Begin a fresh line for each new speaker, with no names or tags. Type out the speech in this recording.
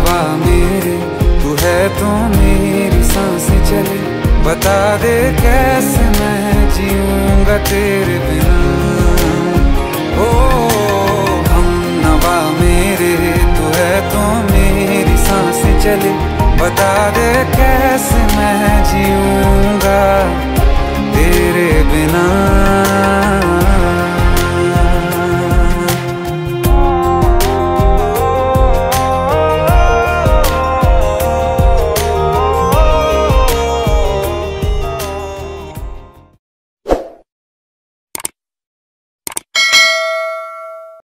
हवा मेरे, तू है तो मेरी सांसें चले। बता दे कैसे मैं जीऊंगा तेरे बिना।